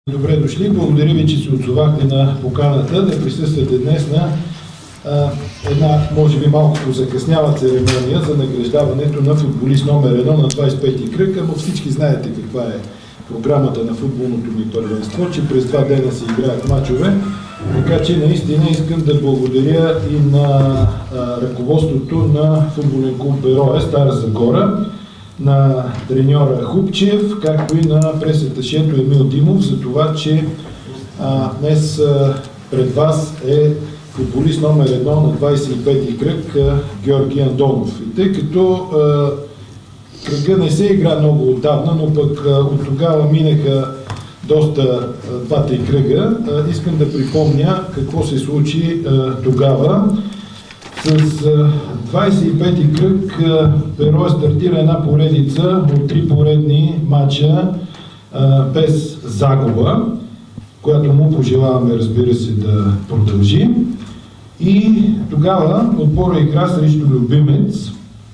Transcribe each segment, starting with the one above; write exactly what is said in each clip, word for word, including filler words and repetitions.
Добре дошли. Благодаря ви, че се отзовахте на поканата да присъствате днес на а, една, може би малко позакъсняла церемония за награждаването на футболист номер едно на двадесет и пети кръг, но всички знаете каква е програмата на футболното ни първенство, че през два дена се играят мачове. Така че наистина искам да благодаря и на а, ръководството на футболен клуб Берое, Стара Загора, на треньора Хубчев, както и на пресаташето Емил Димов за това, че а, днес а, пред вас е футболист номер едно на двадесет и пети кръг а, Георги Андонов. И тъй като а, кръга не се игра много отдавна, но пък а, от тогава минаха доста а, двата и кръга, а, искам да припомня какво се случи а, тогава. С двадесет и пети кръг Берое стартира една поредица от три поредни матча без загуба, която му пожелаваме, разбира се, да продължи. И тогава отбора игра срещу Любимец.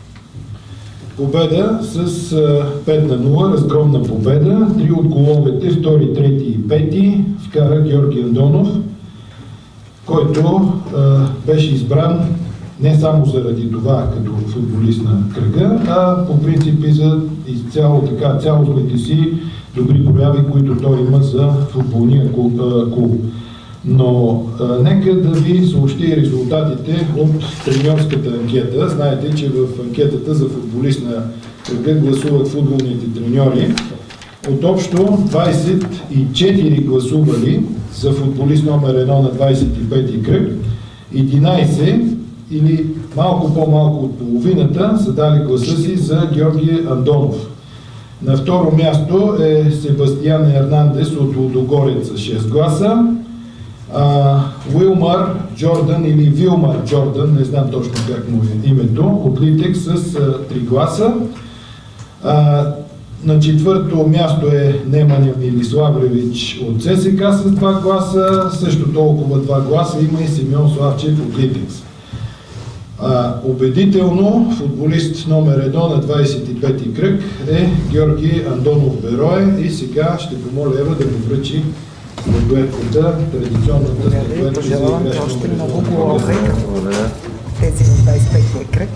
Победа с пет на нула, разгромна победа. Три от головете, втори, трети и пети, вкара Георги Андонов, който беше избран не само заради това като футболист на кръга, а по принцип и за изцяло така цялостните си добри прояви, които той има за футболния клуб. клуб. Но а, нека да ви съобщи резултатите от треньорската анкета. Знаете, че в анкетата за футболист на кръга гласуват футболните треньори. От общо двадесет и четири гласували за футболист номер едно на двадесет и пети кръг, единадесет или малко по-малко от половината са дали гласа си за Георги Андонов. На второ място е Себастиан Ернандес от Лудогорец с шест гласа, а, Уилмар Джордан или Вилмар Джордан, не знам точно как му е името, от Литек с а, три гласа. А, на четвърто място е Неманя Милиславлевич от ЦСК с два гласа, също толкова два гласа има и Симеон Славчев от Литекс. А, убедително футболист номер едно на двадесет и пети кръг е Георги Андонов Берое и сега ще помоля Ева да му връчи статуетката, традиционната статуетка за пожелавам още много голове, като тези на двадесет и петия кръг.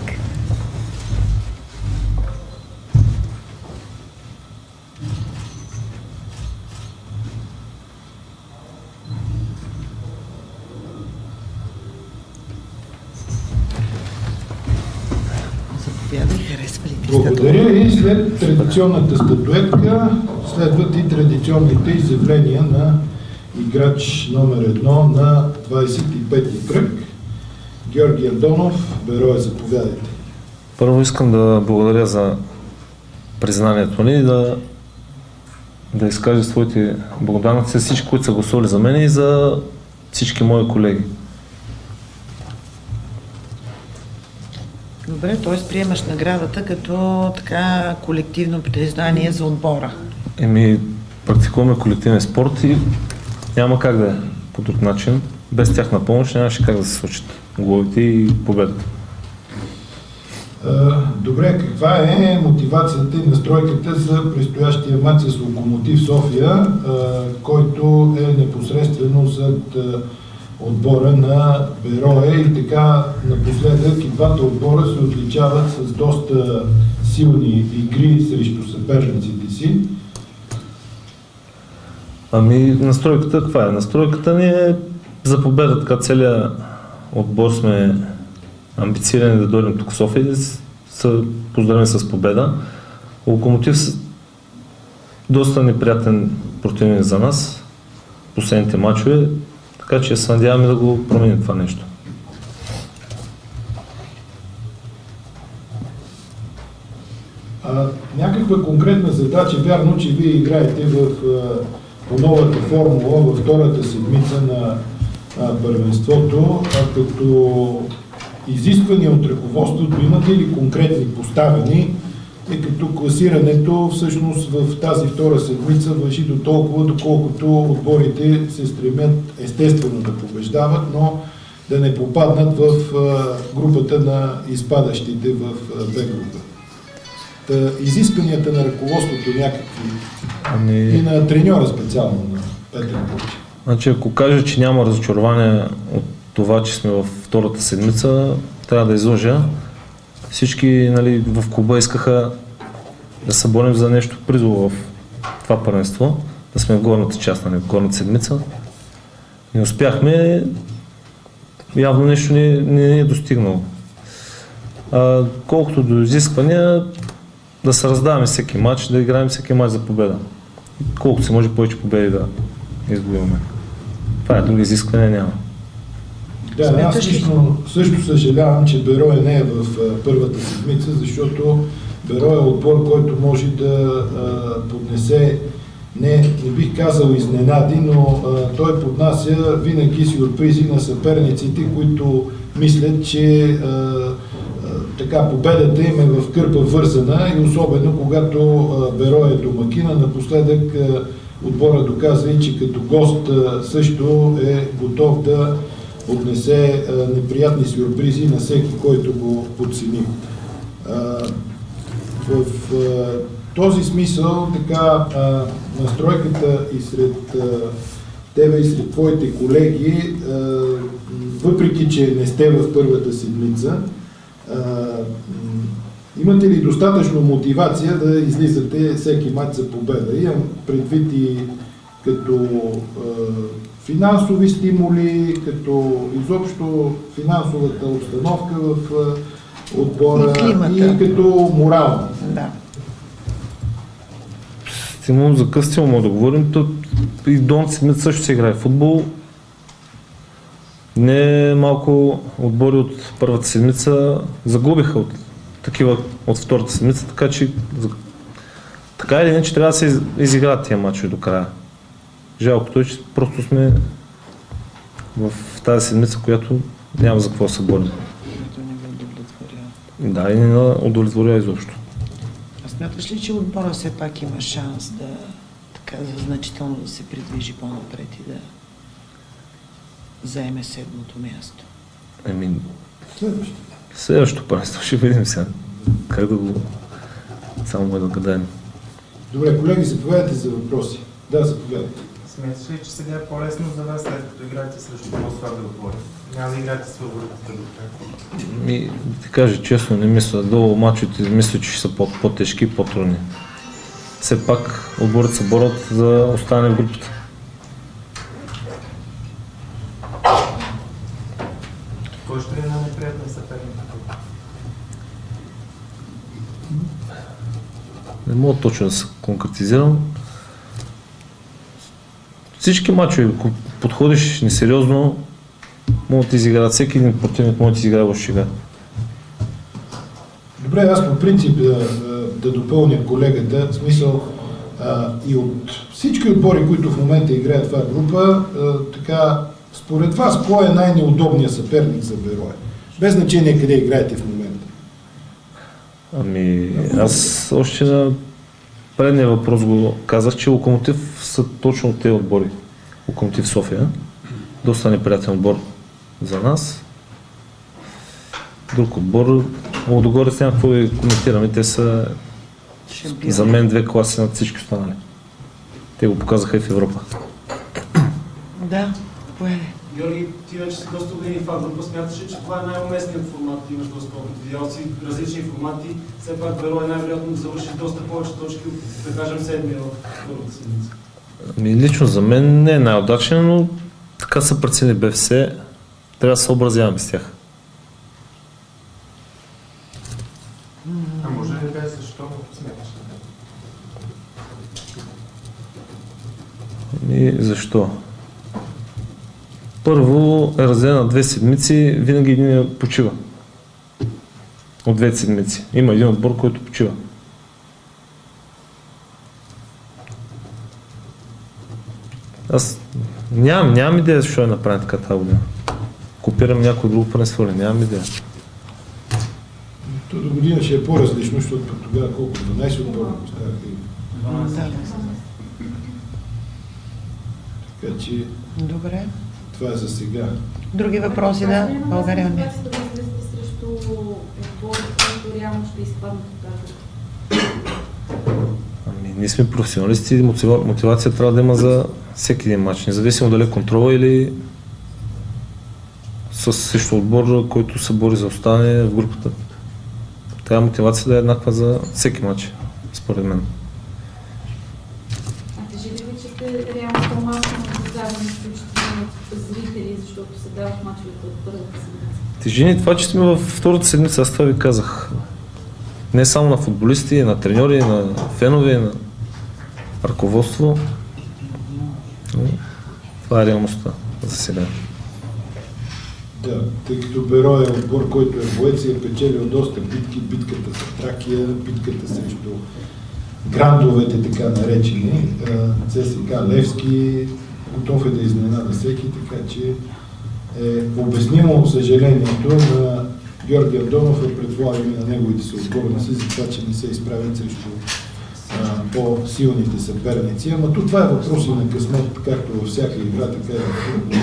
Благодаря и след традиционната статуетка следват и традиционните изявления на играч номер едно на двадесет и пети кръг. Георги Андонов, Берое, заповядайте. Първо искам да благодаря за признанието ни и да, да изкажа своите благодарности за всички, които са гласували за мен и за всички мои колеги. Добре, т.е. приемаш наградата като така колективно признание за отбора. Еми, практикуваме колективен спорт и няма как да е по друг начин. Без тяхна помощ нямаше как да се случат головите и победата. Добре, каква е мотивацията и настройката за предстоящия матч с Локомотив София, който е непосредствено зад отбора на Берое и така напоследък и двата отбора се отличават с доста силни игри срещу съперниците си? Ами настройката каква е? Настройката ни е за победа, така целият отбор сме амбицирани да дойдем тук в София и да се поздравим с победа. Локомотив е доста неприятен противник за нас последните мачове, така че се надяваме да го променим това нещо. А, някаква конкретна задача, вярно, че вие играете в, по новата формула във втората седмица на а, първенството, а като изисквания от ръководството имате ли конкретни поставени, тъй като класирането всъщност в тази втора седмица върши до толкова, доколкото отборите се стремят естествено да побеждават, но да не попаднат в групата на изпадащите в Б група. Та, изискванията на ръководството някакви ами... и на треньора специално на Петър Бурчев. Значи, ако кажа, че няма разочарование от това, че сме във втората седмица, трябва да излъжа. Всички, нали, в клуба искаха да се борим за нещо призово в това първенство, да сме в горната част, нали, в горната седмица. Не успяхме, явно нещо не, не, не е достигнало. А, колкото до изисквания, да се раздаваме всеки матч, да играем всеки матч за победа. Колкото се може повече победи да изгубваме. Това е, други изисквания няма. Да, аз също, също съжалявам, че Берое не е в а, първата седмица, защото Берое е отбор, който може да а, поднесе, не, не бих казал изненади, но а, той поднася винаги сюрпризи на съперниците, които мислят, че а, а, така победата им е в кърпа вързана и особено когато а, Берое е домакина, напоследък а, отбора доказва и че като гост а, също е готов да отнесе а, неприятни сюрпризи на всеки, който го подцени. А, в а, този смисъл така а, настройката и сред а, тебе и сред твоите колеги, а, въпреки че не сте в първата седмица, а, имате ли достатъчно мотивация да излизате всеки мач за победа? Имам предвид и като а, финансови стимули, като изобщо финансовата обстановка в а, отбора и, и като морална. Да. Стимул, за къв стимул да говорим, то и Дон седмица също се играе футбол. Не малко отбори от първата седмица загубиха от такива от втората седмица, така че така или иначе трябва да се изиграят тия мачове до края. Жалкото е, че просто сме в тази седмица, която няма за какво да се борим. Да, и не удовлетворява изобщо. А смяташ ли, че отбора все пак има шанс да така значително да се придвижи по-напред и да заеме седмото място? Еми, следващото първенство ще видим сега. Как да го... Само е да гадаем. Добре, колеги, заповядайте за въпроси. Да, заповядайте. Смяташ ли, че сега е по-лесно за вас, след като играете срещу по-слаби отбори? Няма да играете с фаворитите до края? Ми, да ти кажа честно, не мисля. Долу мачовете мисля, че ще са по-тежки и по-трудни. Все пак отборите се борят за остане в групата. Кой ще е най-неприятен съперник? Не мога точно да се конкретизирам. Всички мачове, ако подходиш несериозно, могат да изиграят. Всеки един противник може да изиграе в шега. Добре, аз по принцип да, да допълня колегата, в смисъл а, и от всички отбори, които в момента играят това група, а, така, според вас, кой е най-неудобният съперник за Берое? Без значение къде играете в момента. Ами, аз още на предния въпрос го казах, че Локомотив са точно от тези отбори. Локомотив София. Доста неприятен отбор за нас. Друг отбор. Лудогорец няма какво да коментираме. Те са Шампион. За мен две класи над всички останали. Те го показаха и в Европа. Да, кое е? Георги, ти вече си доста години в това група, смяташ ли, че това е най-уместният формат? Имаш доста опит, видял си различни формати, все пак Берое най-вероятно да завърши доста повече точки от, да кажем, седмия в първата седмица. Ами, лично за мен не е най-удачен, но така са прецени БФС, трябва да се съобразяваме с тях. А може ли да кажеш защо смяташ? Ами, защо? Първо е разделен на две седмици, винаги един почива. От две седмици. Има един отбор, който почива. Аз нямам, нямам идея защо е направен така тази година. Копирам някой друго първенство, нямам идея. То до година ще е по-различно, защото тогава колко дванайсет отбора поставяха и... Да. Така че Добре. това е за сега. Други въпроси, да? България не. Как се да излезете срещу отбори, които реално ще изпаднат от тази? Ами, ние сме професионалисти и мотива... мотивация трябва да има за всеки един матч, независимо дали е контрола или с също отбор, който се бори за оставане в групата. Трябва мотивация да е еднаква за всеки матч, според мен. А тежи ли ви, че сте реално по-малко наблюдавани, включително от зрители, защото се дават мачовете от първата седмица? Тежи ни това, че сме във втората седмица, аз това ви казах. Не само на футболисти, на треньори, на фенове, на ръководство. Това е реалността за сега. Да, тъй като Берой е отбор, който е боец и е печелил доста битки, битката за Тракия, битката срещу грандовете, така наречени, ЦСКА Левски, готов е да изненада всеки, така че е обяснимо съжалението на Георги Андонов, е предполагаме на неговите съотборници за това, че не се изправят срещу по-силните съперници. Ама тук това е въпрос и на късмет, както във всяка игра, така и в футбола.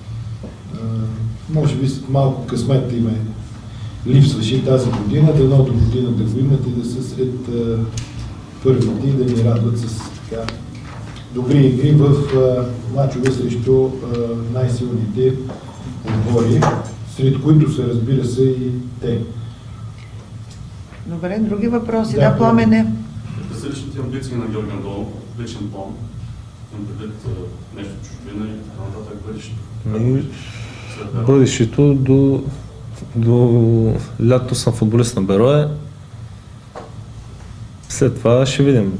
Може би малко късмет им е липсваше тази година, дано до година да го имат и да са сред а, първите и да ни радват с така добри игри в а, мачове срещу а, най-силните отбори, сред които се разбира се и те. Добре, други въпроси? Да, Да, Пламене. Какви са личните амбиции на Георги Андонов, личен план? Имам предвид нещо чужбина и така нататък бъдещето. Бъдещето до, до лято съм футболист на Берое. След това ще видим,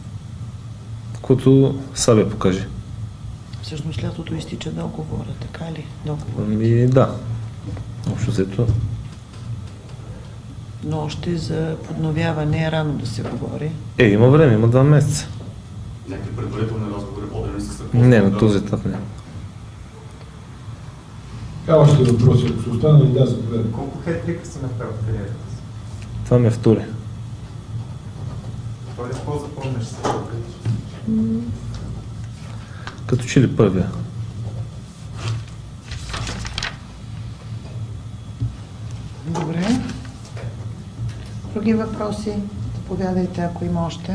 което Сабия покаже. Всъщност лятото изтича договора, така ли? Договор. Ами да, общо взето. Но още за подновяване е рано да се говори. Е, има време, има два месеца. Някакви предварителни разговори водени с ръководството? Не, на този етап не. Така още въпроси, ако са останали, да, заповядайте. Колко хетрика си направил в кариерата си? Това ми е втори. Това ли по-запомняш се? Като че ли първия. Добре. Други въпроси? Заповядайте, ако има още.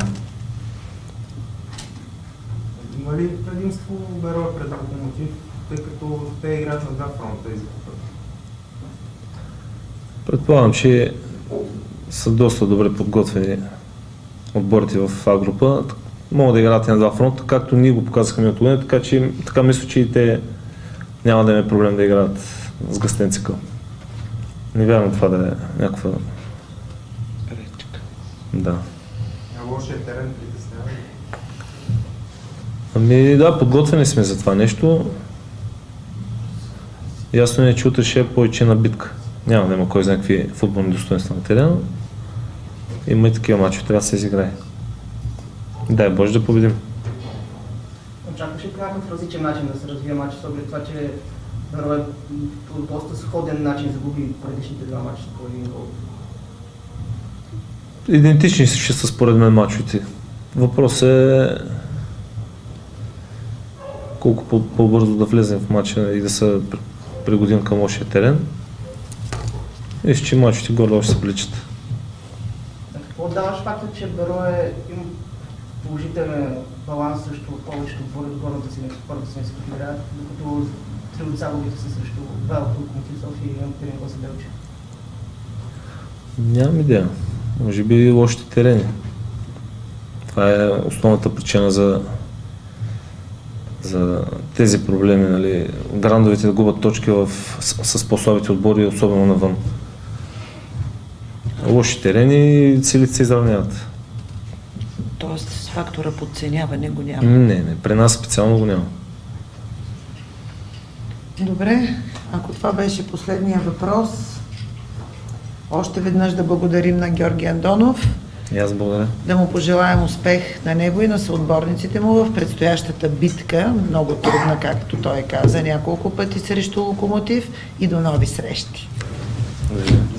Има ли предимство Берой пред Локомотив, тъй като те играят на два фронта и закупат? Предполагам, че са доста добре подготвени отборите в А група. Могат да играят на два фронта, както ние го показахме от година, така че така мисля, че и те няма да има проблем да играят с гъстен цикъл. Не вярвам това да е някаква Речка. Да. А лошия терен притеснява ли? Ами да, подготвени сме за това нещо. Ясно е, че утре ще е по-ичена битка. Няма да има кой знае какви футболни достоинства на терена. Има и такива мачове, трябва да се изиграе. Дай Боже да победим. Очакваш ли по някакъв различен начин да се развие матч, с оглед това, че Берой по доста сходен начин загуби предишните два мача по един гол? Идентични ще са според мен мачовете. Въпрос е колко по-бързо да влезем в матча и да се пригодим към лошия терен. Виж, че мачовете горе още се приличат. Какво даваш факта, че Берой има положителен баланс срещу повечето отбори от горната си, първата си не играят, докато три от загубите са срещу два от Локомотив София и имам Пирин Госа Белче? Нямам идея. Може би лошите терени. Това е основната причина за, за тези проблеми. Нали. Грандовете да губят точки в, с, с по-слабите отбори, особено навън. Лоши терени и целите се изравняват. Тоест с фактора подценяване го няма. Не, не, при нас специално го няма. Добре, ако това беше последния въпрос, още веднъж да благодарим на Георги Андонов, И аз благодаря. да му пожелаем успех на него и на съотборниците му в предстоящата битка, много трудна, както той каза няколко пъти срещу Локомотив, и до нови срещи. Благодаря.